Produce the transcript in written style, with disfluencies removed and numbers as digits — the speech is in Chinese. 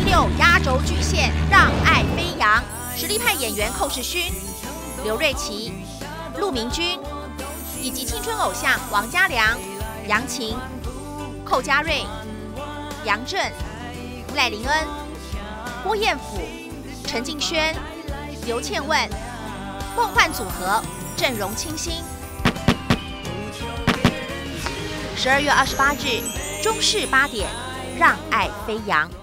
6压轴巨献，让爱飞扬。实力派演员寇世勋、刘瑞琦、陆明君，以及青春偶像王嘉良、杨晴、寇家瑞、杨震、赖玲恩、郭彦甫、陈敬轩、刘倩问，梦幻组合阵容清新。12月28日中视8点，让爱飞扬。